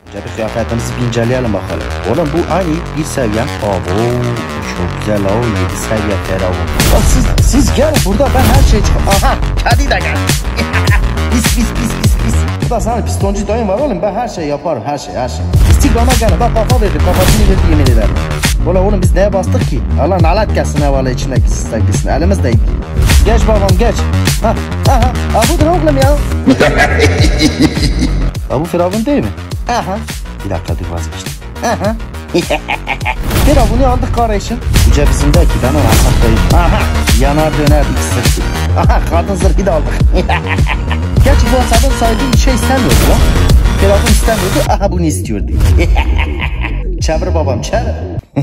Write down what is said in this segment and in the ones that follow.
Önce bir kıyafetimizi bir inceleyelim bakalım. Oğlum bu aynı bir seviye. Abo çok güzel o 7 seviye Firavun. Bak siz gel burada ben her şeyi çıkar. Aha kedi de gel. Pis. Bu da sana pistoncu dayım var oğlum, ben her şeyi yaparım, her şey. Instagram'a gel bak, kafa verdi, kafasını verdi yemin ederim. Oğlum biz neye bastık ki? Allah nalet gelsin evvela içindeki sistemlisin, elimiz değil. Geç babam geç. Ha budur oğlum ya. Bu Firavun değil mi? Aha. Bir dakika dur vazgeçtim. Aha. Firavun'u aldık kardeşim. Bu cebizimde 2 tane rahat değil. Aha. Yanar döner ikisi. Aha kadın zırhı da aldık. Gerçi bu hesabın sahibi şey istemiyordu lan. Firavun istemiyordu. Aha bunu istiyordu. Çevir babam çevir.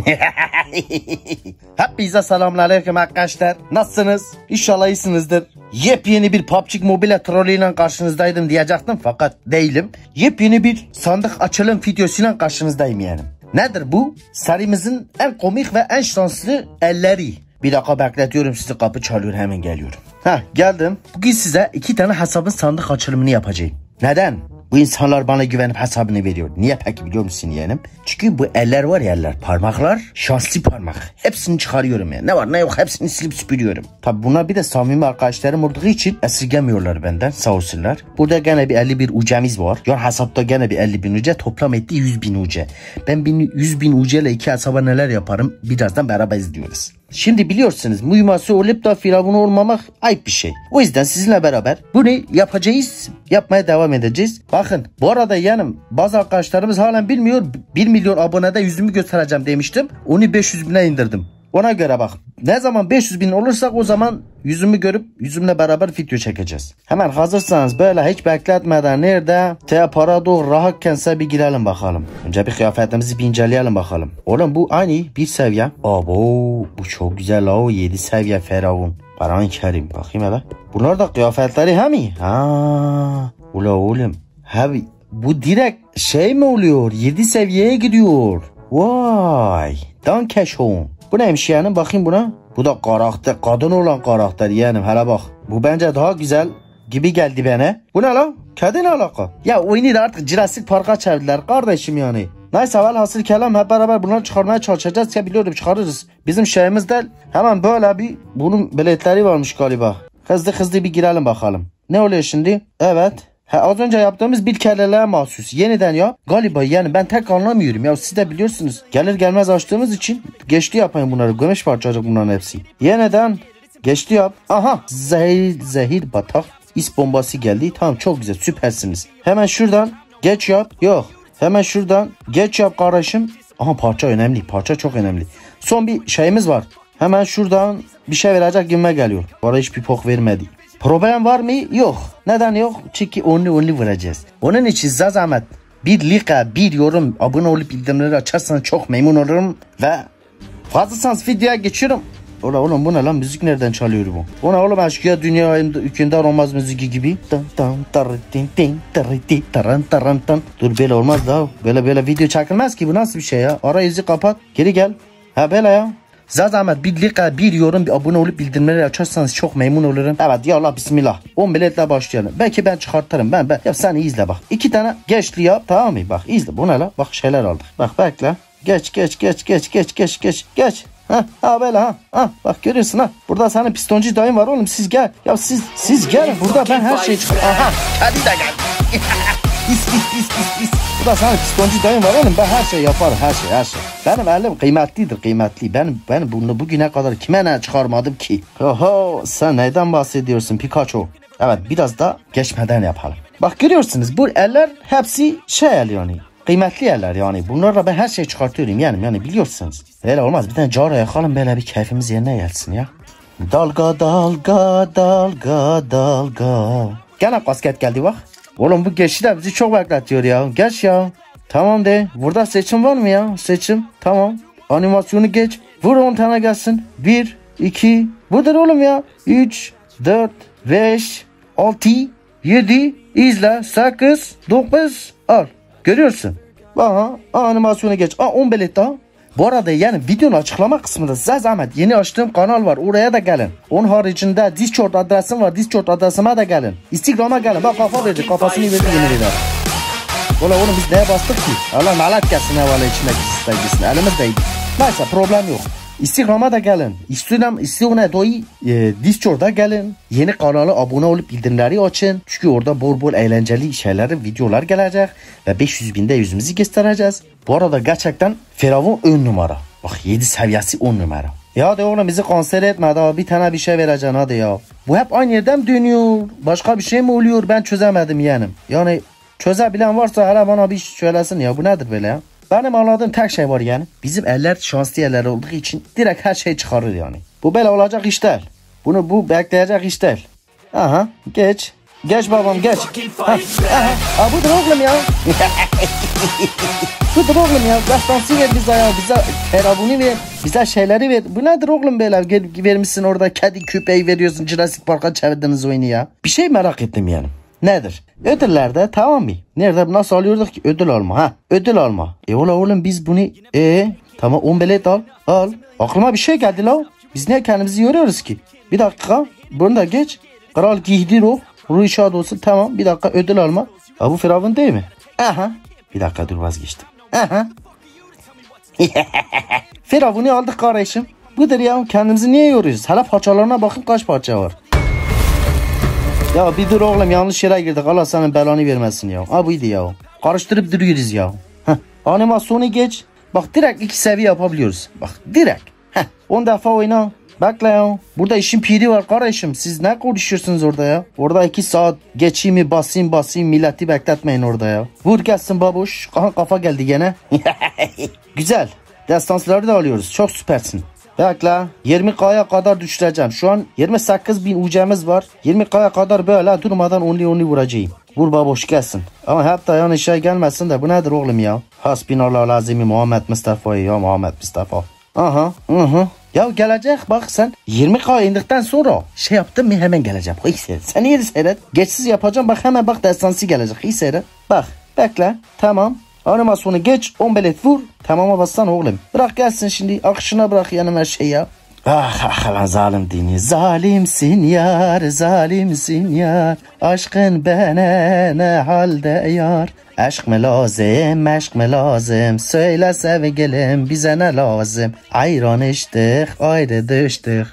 Hepinize selamünaleyküm arkadaşlar. Nasılsınız? İnşallah iyisinizdir. Yepyeni bir PUBG Mobile trollüyle karşınızdaydım diyecektim fakat değilim. Yepyeni bir sandık açılım videosuyla karşınızdayım yani. Nedir bu? Serimizin en komik ve en şanslı elleri. Bir dakika bekletiyorum sizi, kapı çalıyor, hemen geliyorum. Geldim. Bugün size 2 tane hesabın sandık açılımını yapacağım. Neden? Bu insanlar bana güvenip hesabını veriyor. Niye peki biliyor musun yeğenim? Çünkü bu eller var ya, eller, parmaklar şanslı parmak. Hepsini çıkarıyorum ya. Ne var ne yok hepsini silip süpürüyorum. Tabi bunlar bir de samimi arkadaşlarım olduğu için esirgemiyorlar benden, sağ olsunlar. Burada gene bir 51 ucemiz var. Yani hesapta gene bir 50.000 uca, toplam etti 100.000 uca. Ben 100.000 uca ile 2 hesaba neler yaparım birazdan beraber izliyoruz. Şimdi biliyorsunuz mühimması olup da Firavun olmamak ayıp bir şey. O yüzden sizinle beraber bunu yapacağız. Yapmaya devam edeceğiz. Bakın bu arada yanım bazı arkadaşlarımız halen bilmiyor. 1 milyon abonede yüzümü göstereceğim demiştim. Onu 500.000'e indirdim. Ona göre bak. Ne zaman 500.000 olursak o zaman yüzümü görüp yüzümle beraber video çekeceğiz. Hemen hazırsanız böyle hiç bekletmeden nerede? Parado rahatkense bir girelim bakalım. Önce bir kıyafetimizi bir inceleyelim bakalım. Oğlum bu aynı bir seviye. Abo bu çok güzel o 7 seviye Firavun. Paran kerim. Bakayım hele. Bunlar da kıyafetleri hem iyi. Ula oğlum. Abi bu direkt şey mi oluyor? 7 seviyeye gidiyor. Vay. Dankeschön. Bu neymiş yani? Bakayım buna. Bu da karakter. Kadın olan karakter yani. Hele bak. Bu bence daha güzel gibi geldi bana. Bu ne lan? Kedi ne alaka? Ya oyunu da artık Jurassic Park'a çevirdiler kardeşim yani. Neyse velhasıl kelam hep beraber bunları çıkarmaya çalışacağız ya, biliyorum çıkarırız. Bizim şeyimiz değil. Hemen böyle bir bunun biletleri varmış galiba. Hızlı bir girelim bakalım. Ne oluyor şimdi? Evet. Az önce yaptığımız bir kerelere mahsus. Yeniden yap. Galiba yani ben tek anlamıyorum ya, siz de biliyorsunuz. Gelir gelmez açtığımız için geçti yapayım bunları. Gümüş parçacık bunların hepsi. Yeniden geçti yap. Aha zehir batak. İs bombası geldi. Tamam çok güzel, süpersiniz. Hemen şuradan geç yap. Yok. Hemen şuradan geç yap kardeşim. Aha parça önemli. Parça çok önemli. Son bir şeyimiz var. Hemen şuradan bir şey verecek gibime geliyor. Bana hiçbir pok vermedi. Problem var mı? Yok. Neden yok? Çünkü only vuracağız. Onun için zahmet bir like, bir yorum, abone olup bildirimleri açarsanız çok memnun olurum. Ve fazlasanız videoya geçiyorum. Oğlum bu ne lan? Müzik nereden çalıyor bu? O ne oğlum? Aşkıya dünya hükümdar olmaz müziği gibi. Dur böyle olmaz da. Böyle video çekilmez ki, bu nasıl bir şey ya? Arayüzü kapat. Geri gel. Böyle ya. Zahmet bir like, bir yorum, bir abone olup bildirimleri açarsanız çok memnun olurum. Evet ya Allah bismillah. 10 biletle başlayalım. Belki ben çıkartırım. Ben. Ya sen izle bak. 2 tane geçli yap, tamam mı? Bak izle. Bu ne la? Bak şeyler aldık. Bak bekle. Geç. Böyle bak görüyorsun ha. Burada senin pistoncu dayın var oğlum, siz gel. Ya siz gel. Burada ben her şeyi çıkar. Aha. Hadi de gel. Pis. Bu da sana pistoncu dayım var oğlum, ben her şey yaparım, her şey. Benim elim kıymetli. Ben bunu bugüne kadar kime ne çıkarmadım ki? Oho, sen neyden bahsediyorsun Pikachu? Evet biraz da geçmeden yapalım. Bak görüyorsunuz bu eller hepsi şey el yani. Kıymetli eller yani. Bunlarla ben her şeyi çıkartıyorum yani biliyorsunuz. Öyle olmaz, bir tane cara yakalım böyle bir keyfimiz yerine gelsin ya. Dalga. Gene kasket geldi bak. Oğlum bu geçti de bizi çok bekletiyor ya. Geç ya. Tamam de. Burada seçim var mı ya? Seçim. Tamam. Animasyonu geç. Vur 10 tane gelsin. 1, 2. Budur oğlum ya. 3, 4, 5, 6, 7. İzle. 8, 9. Al. Görüyorsun. Aha. Animasyonu geç. 10 bilet daha. Bu arada yani videonun açıklama kısmında size zahmet yeni açtığım kanal var, oraya da gelin. Onun haricinde Discord adresim var, Discord adresime de gelin. Instagram'a gelin, bak kafa verdi, kafasını verdi yemin ederim. Ola oğlum biz neye bastık ki? Allah nalet gelsin evvela içindeki sistem elimizdeydi. Neyse problem yok. Instagram'a da gelin. İstiyorlar doyu Discord'a gelin. Yeni kanala abone olup bildirimleri açın. Çünkü orada bol bol eğlenceli şeyler, videolar gelecek. Ve 500.000'de yüzümüzü göstereceğiz. Bu arada gerçekten Firavun 10 numara. Bak 7 seviyesi 10 numara. Ya de oğlum bizi konser etme daha bir tane bir şey vereceksin hadi ya. Bu hep aynı yerden mi dönüyor? Başka bir şey mi oluyor? Ben çözemedim yeğenim. Yani çözebilen varsa hala bana bir söylesin ya. Bu nedir böyle ya? Benim anladığım tek şey var yani. Bizim eller şanslı eller olduğu için direkt her şey çıkarır yani. Bu böyle olacak iş değil. Bu bekleyecek iş değil. Aha geç. Geç babam geç. Aha budur oğlum ya. Budur oğlum ya. Destansı ver bize ya. Bize terabuni ver. Bize şeyleri ver. Bu nedir oğlum böyle? Vermişsin orada kedi köpeği veriyorsun. Jurassic Park'a çevirdiniz oyunu ya. Bir şey merak ettim yani. Nedir? Ödüllerde tamam mı? Nerede nasıl alıyorduk ki? Ödül alma. Ha ödül alma. Ola oğlum biz bunu tamam 10 bilet al. Al. Aklıma bir şey geldi la. Biz niye kendimizi yoruyoruz ki? Bir dakika. Bunu da geç. Kral giydir o. Ruh şad olsun. Tamam bir dakika ödül alma. Ha bu Firavun değil mi? Aha. Bir dakika dur vazgeçtim. Aha. Firavun'u aldık kardeşim. Budur ya kendimizi niye yoruyoruz? Hala parçalarına bakın kaç parça var. Ya bir dur oğlum yanlış yere girdik. Allah senin belanı vermesin ya. Ha buydu ya. Karıştırıp duruyoruz ya. Animasyonu geç. Bak direkt 2 seviye yapabiliyoruz. Bak direkt. 10 defa oyna. Bekle ya. Burada işin piri var kardeşim. Siz ne konuşuyorsunuz orada ya? Orada 2 saat geçeyim basayım milleti bekletmeyin orada ya. Vur gelsin babuş. Kafa geldi gene. Güzel. Destansları da alıyoruz. Çok süpersin. Bekle 20K'ya kadar düşüreceğim. Şu an 28.000 UC'miz var. 20K'ya kadar böyle durmadan only vuracağım. Vur baboş gelsin. Ama hatta yani şey gelmesin de bu nedir oğlum ya? Hasbinallah lazimi Muhammed Mustafa'yı ya Muhammed Mustafa. Aha. Ya gelecek bak sen 20K indikten sonra şey yaptın mı hemen geleceğim. Sen iyi seyret. Geçsiz yapacağım bak hemen bak destansı gelecek. İyi seyret. Bak bekle tamam. Animasyonu geç 10 bilet vur. Tamama bassan oğlum. Bırak gelsin şimdi akışına bırak yanım her şey ya. Ah lan zalim dini. Zalimsin zalimsin yar. Aşkın bana ne halde yar. Aşk mı lazım söyle sevgilim bize ne lazım. Ayran içtik ayrı düştük.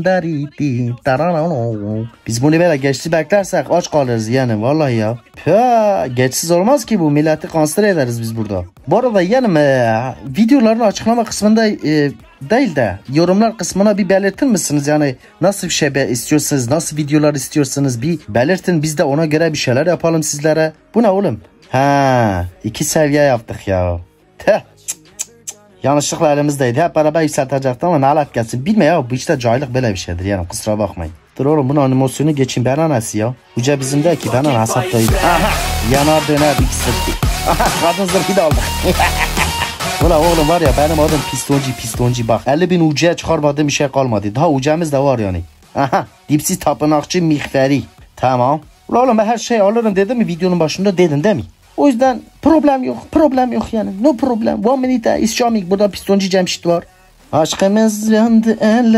Biz bunu böyle geçti beklersek aç kalırız yani vallahi ya. Geçsiz olmaz ki bu milleti kanser ederiz biz burada. Bu arada yani videoların açıklama kısmında değil de yorumlar kısmına bir belirtir misiniz? Yani nasıl bir şey istiyorsunuz, nasıl videolar istiyorsunuz bir belirtin biz de ona göre bir şeyler yapalım sizlere. Bu ne oğlum? 2 seviye yaptık ya. Yanlışlıkla elimizdeydi. Hep beraber yükseltecektim ama nalet gelsin. Bilme ya bu işte cahillik böyle bir şeydir yani kusura bakmayın. Dur oğlum bunun animasyonu geçin ben anası ya. Uca bizim de ki ben ana hesaptayım. Yanar döner ikisi. Kadın zırhı da aldık. Ulan oğlum var ya benim adım pistoncu bak. 50.000 ucuya çıkarmadığım bir şey kalmadı. Daha ucamız da var yani. Dipsiz tapınakçı mihveri. Tamam. Ulan oğlum ben her şeyi alırım dedim mi videonun başında dedin değil mi? O yüzden problem yok yani. No problem. 1 minute is charming. Burada pistoncu Cemşit var. Aşkımız yandı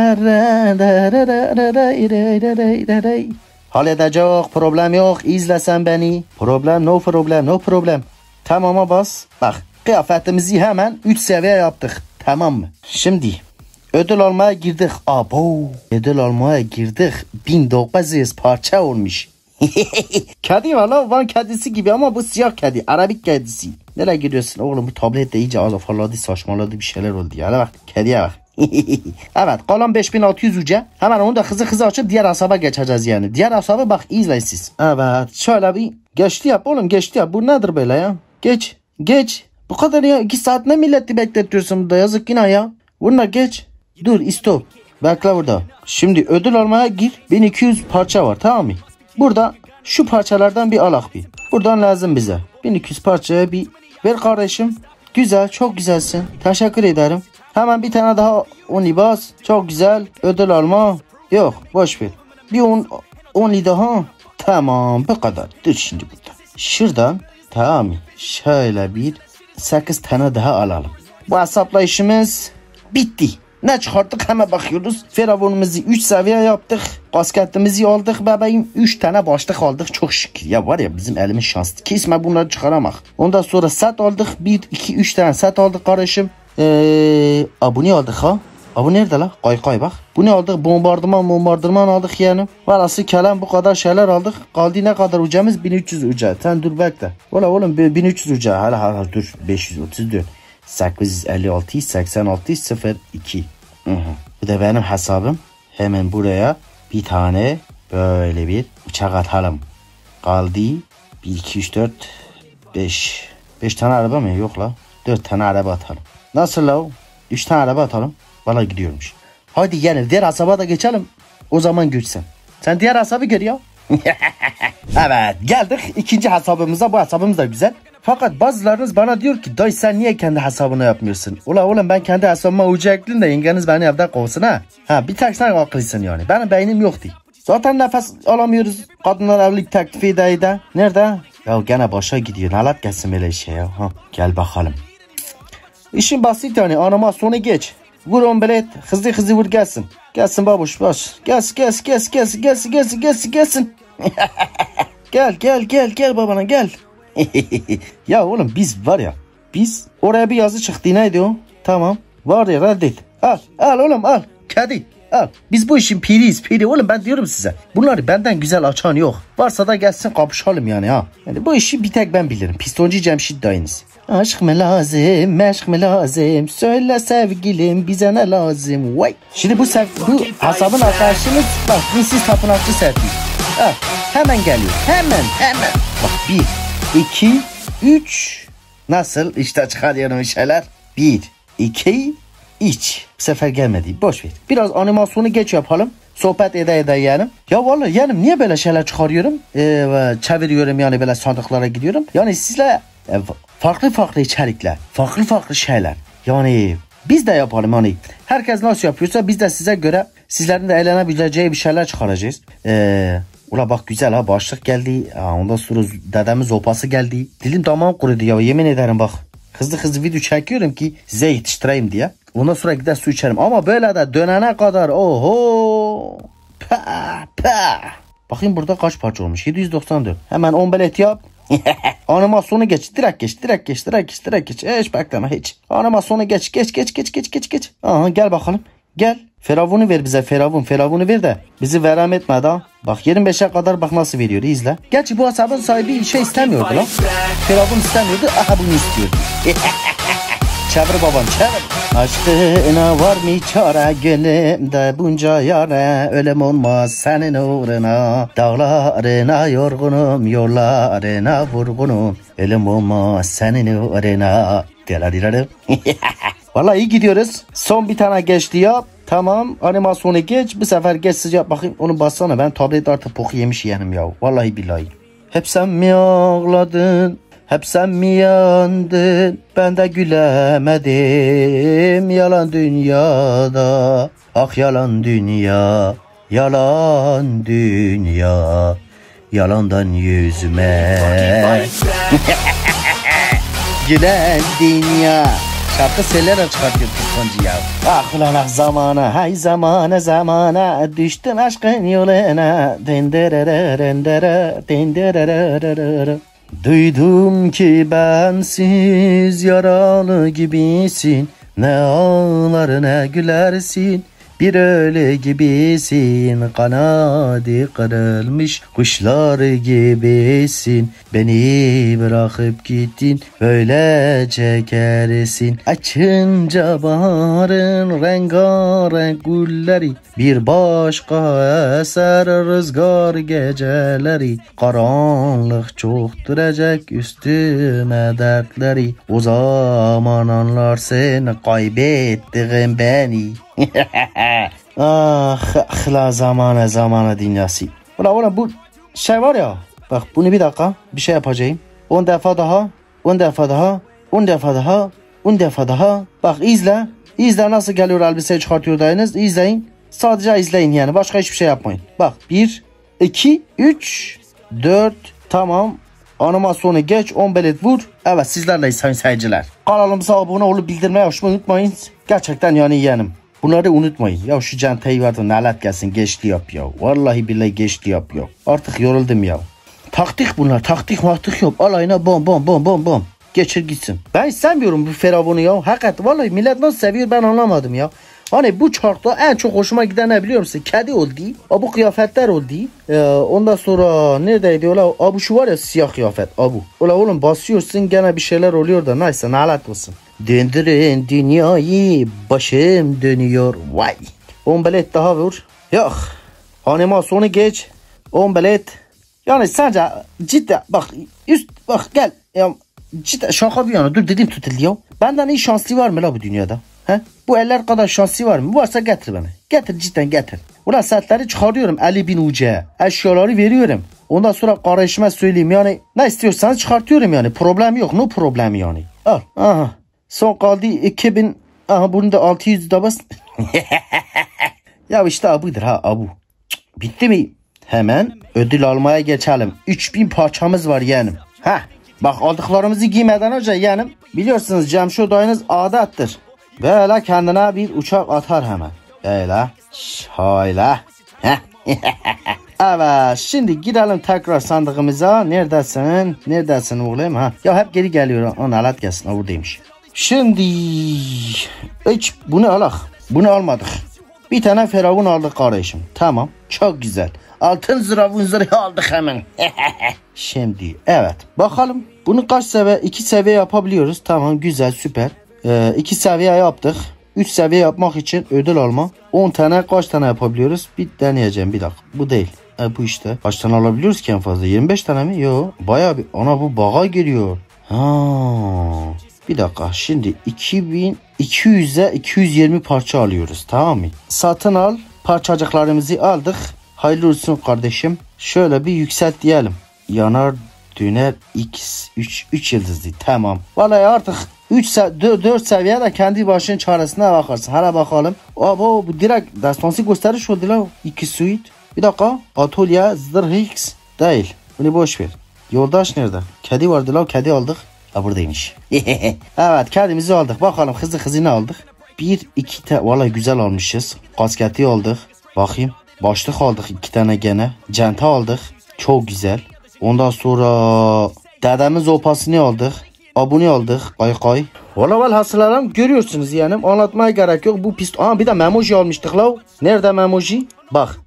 ellere. Halledecek problem yok. İzle sen beni. No problem. Tamama bas. Bak kıyafetimizi hemen 3 seviye yaptık. Tamam mı? Şimdi ödül almaya girdik. Ödül almaya girdik. 1900 parça olmuş. Kedi var lan Van kedisi gibi ama bu siyah kedi. Arabik kedisi. Nereye gidiyorsun oğlum bu tablet de iyice afalladı saçmaladı bir şeyler oldu ya. Bak kediye bak. Evet kalan 5600 uca. Hemen onu da hızlı açıp diğer hesaba geçeceğiz yani. Diğer hesabı bak izleyin siz. Evet şöyle bir geçti yap oğlum geçti yap. Bu nedir böyle ya? Geç. Bu kadar ya 2 saat ne milleti bekletiyorsun burada yazık yine ya. Bununla geç. Dur stop. Bekle burada. Şimdi ödül almaya gir. 1200 parça var tamam mı? Burada şu parçalardan bir alak bir. Buradan lazım bize. 1200 parçaya bir ver kardeşim. Güzel çok güzelsin. Teşekkür ederim. Hemen bir tane daha only bas. Çok güzel. Ödül alma. Yok boş ver. Bir only daha. Tamam bu kadar. Dur şimdi burada. Şuradan tamam şöyle bir 8 tane daha alalım. Bu hesapla işimiz bitti. Ne çıkarttık hemen bakıyoruz. Firavunumuzu 3 seviye yaptık. Kasketimizi aldık bebeğim. 3 tane başlık aldık çok şükür. Ya var ya bizim elimiz şanslı. Kesme bunları çıkaramak. Ondan sonra set aldık. 1, 2, 3 tane set aldık kardeşim. Abone aldık ha. Bu nerede la? Kay bak. Bu ne aldık? Bombardıman aldık yani. Varası kelam bu kadar şeyler aldık. Kaldı ne kadar ucamız? 1300 uca. Sen dur bekle. Oğlum 1300 uca. Hala dur. 534. 856 86 02. Bu da benim hesabım. Hemen buraya bir tane böyle bir uçak atalım. Kaldı 1, 2, 3, 4, 5. 5 tane araba mı? Yok la. 4 tane araba atalım. Nasıl la? 3 tane araba atalım. Valla gidiyormuş. Hadi gelin diğer hesaba da geçelim. O zaman göçsen. Sen diğer hesabı gör ya. Evet geldik ikinci hesabımıza. Bu hesabımız da güzel. Fakat bazılarınız bana diyor ki dayı sen niye kendi hesabını yapmıyorsun? Oğlum ben kendi hesabıma ucu ekleyeyim de yengeniz beni evden kovsun ha. Bir tek sen akıllısın yani. Benim beynim yok değil. Zaten nefes alamıyoruz. Kadınlar evlilik teklifi de. Nerede? Ya gene başa gidiyor. Nalat gelsin böyle şey ya. Gel bakalım. İşin basit yani animasyonu geç. Vur on belet hızlı vur gelsin. Gelsin babuş baş. Gelsin. Gel babana gel. Ya oğlum biz var ya. Biz oraya bir yazı çıktı neydi o? Tamam. Var ya reddet. Al oğlum al. Kedi al. Biz bu işin piriyiz piri. Oğlum ben diyorum size. Bunları benden güzel açan yok. Varsa da gelsin kapışalım yani ha. Yani bu işi bir tek ben bilirim. Pistoncu Cemşit dayınız. Aşk mı lazım, meşk mı lazım? Söyle sevgilim bize ne lazım? Vay. Şimdi bu hesabın arkadaşınız bak dinsiz tapınakçı Serpil. Hemen geliyor. Hemen. Bak 1, 2, 3. Nasıl? İşte çıkarıyorum şeyler. 1, 2, 3. Bu sefer gelmedi. Boş ver. Biraz animasyonu geç yapalım. Sohbet ede yani. Ya vallahi yani niye böyle şeyler çıkarıyorum? Çeviriyorum yani böyle sandıklara gidiyorum. Yani sizle farklı içerikler, farklı şeyler. Yani biz de yapalım hani. Herkes nasıl yapıyorsa biz de size göre sizlerin de eğlenebileceği bir şeyler çıkaracağız. Ula bak güzel ha başlık geldi. Ondan sonra dedemin zopası geldi. Dilim damağım kurudu ya yemin ederim bak. Hızlı video çekiyorum ki size yetiştireyim diye. Ondan sonra gider su içerim. Ama böyle de dönene kadar oho. Bakayım burada kaç parça olmuş? 794. Hemen 10 belet yap. Animasyonu geç. Direkt geç. Hiç bekleme hiç. Animasyonu geç. Aha gel bakalım. Gel. Firavunu ver bize Firavunu ver de bizi verem etme da. Bak 25'e kadar bak nasıl veriyor izle. Gerçi bu hesabın sahibi şey istemiyordu lan. Firavun istemiyordu. Aha bunu istiyordu. Çevir babam çevir. Aşkına var mı çare gönlümde bunca yare. Ölüm olmaz senin uğruna. Dağlarına yorgunum yollarına vurgunum. Ölüm olmaz senin uğruna. Vallahi iyi gidiyoruz. Son bir tane geçti yap. Tamam animasyonu geç. Bu sefer geç sıcak bakayım onu bassana. Ben tablet artık poku yemiş yeğenim ya. Vallahi billahi. Hep sen mi ağladın? Hep sen mi yandın? Ben de gülemedim. Yalan dünyada. Ah yalan dünya. Yalan dünya. Yalandan yüzüme. Gülen dünya. Şarkı söylerek çıkartıyor pistoncu ya. Ah ulan ah zamana, hay zamana düştüm aşkın yoluna. Duydum ki bensiz yaralı gibisin. Ne ağlar ne gülersin. Bir öyle gibisin, kanadı kırılmış kuşlar gibisin. Beni bırakıp gittin, böyle çekersin. Açınca baharın rengarenk gülleri, bir başka eser rüzgar geceleri. Karanlık çok dürecek üstüme dertleri. O zaman anlarsın kaybettiğim beni. La zamana dünyası. Ulan bu şey var ya. Bak bunu bir dakika bir şey yapacağım. 10 defa daha. 10 defa daha. 10 defa daha. 10 defa daha. Bak izle. İzle nasıl geliyor elbiseyi çıkartıyor dayınız. İzleyin. Sadece izleyin yani. Başka hiçbir şey yapmayın. Bak 1, 2, 3, 4. Tamam. Animasyonu geç 10 belet vur. Evet sizlerleyiz sayın seyirciler. Kanalımıza abone olup bildirmeyi unutmayın. Gerçekten yani yeğenim. Bunları unutmayın. Ya şu cantayı vardı nalet gelsin geçti yap ya. Vallahi billahi geçti yap ya. Artık yoruldum ya. Taktik bunlar. Taktik maktik yok. Alayına bom bom bom bom bom. Geçir gitsin. Ben istemiyorum bu Firavun'u ya. Hakikaten vallahi millet nasıl seviyor ben anlamadım ya. Hani bu çarkta en çok hoşuma giden ne biliyor musun? Kedi oldu. Bu kıyafetler oldu. Ondan sonra neredeydi ola? Abu şu var ya siyah kıyafet. Abu. Ola oğlum basıyorsun gene bir şeyler oluyor da neyse nalet olsun. Döndürün dünyayı başım dönüyor. Vay. 10 bilet daha vur. Yok. Animasyonu geç. 10 bilet. Yani sence cidden bak üst bak gel. Ya, cidden şaka bir yana dur dedim tutuldu ya. Benden iyi şanslı var mı la bu dünyada? He? Bu eller kadar şanslı var mı? Varsa getir bana. Getir cidden getir. Ulan saatleri çıkarıyorum 50.000 uca. Eşyaları veriyorum. Ondan sonra kardeşime söyleyeyim yani ne istiyorsanız çıkartıyorum yani. Problem yok. No problem yani. Al. Aha. Son kaldı 2000. Aha bunu da 600 da bas. Ya işte abudur ha abu. Bitti mi? Hemen ödül almaya geçelim. 3000 parçamız var yeğenim. Heh. Bak aldıklarımızı giymeden önce yeğenim. Biliyorsunuz Cemşo dayınız adettir. Böyle kendine bir uçak atar hemen. Böyle. Şöyle. Evet şimdi gidelim tekrar sandığımıza. Neredesin? Neredesin oğlum? Ha. Ya hep geri geliyor. O nalet gelsin. O buradaymış. Şimdi hiç bunu alak. Bunu almadık. Bir tane Firavun aldık kardeşim. Tamam. Çok güzel. Altın zırhı aldık hemen. Şimdi evet. Bakalım. Bunu kaç seviye? 2 seviye yapabiliyoruz. Tamam güzel süper. 2 seviye yaptık. 3 seviye yapmak için ödül alma. 10 tane kaç tane yapabiliyoruz? Bir deneyeceğim bir dakika. Bu değil. Bu işte. Kaç tane alabiliyoruz ki en fazla? 25 tane mi? Yok. Bayağı bir. Ana bu bağa geliyor. Ha. Bir dakika. Şimdi 2200'e 220 parça alıyoruz. Tamam mı? Satın al. Parçacıklarımızı aldık. Hayırlı olsun kardeşim. Şöyle bir yükselt diyelim. Yanar döner x 3 yıldızlı. Tamam. Vallahi artık 4 seviyede kendi başının çaresine bakarsın. Hala bakalım. Bu direkt destansı gösteriş oldu la. 2 suite. Bir dakika. Atölye zırh x değil. Bunu boş ver. Yoldaş nerede? Kedi vardı la. Kedi aldık. Buradaymış. Evet kedimizi aldık. Bakalım hızlı ne aldık? 1-2 vallahi güzel almışız. Kasketi aldık. Bakayım. Başlık aldık 2 tane gene. Centa aldık. Çok güzel. Ondan sonra dedemin zopasını aldık. Abone aldık. Kaykay. Valla velhasılarım görüyorsunuz yani. Anlatmaya gerek yok. Bu pist. Bir de memoji almıştık la. Nerede memoji? Bak.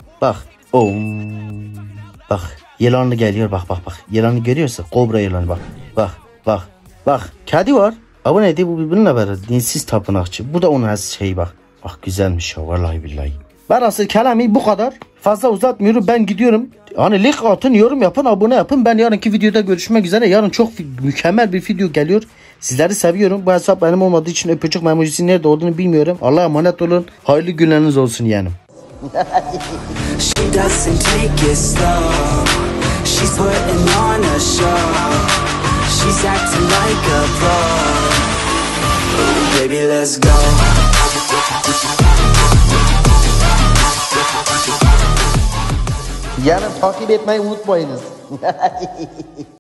Bak. Yılanlı geliyor bak. Yılanı görüyorsun. Kobra yılanı bak. Bak. Kedi var. Bu neydi? Bu birbirine verir. Dinsiz tapınakçı. Bu da onun şeyi bak. Bak güzelmiş ya. Vallahi billahi. Ben asıl kelami bu kadar. Fazla uzatmıyorum. Ben gidiyorum. Hani like atın, yorum yapın, abone yapın. Ben yarınki videoda görüşmek üzere. Yarın çok mükemmel bir video geliyor. Sizleri seviyorum. Bu hesap benim olmadığı için öpücük memojisi nerede olduğunu bilmiyorum. Allah'a emanet olun. Hayırlı günleriniz olsun yani. Yani takip etmeyi unutmayınız.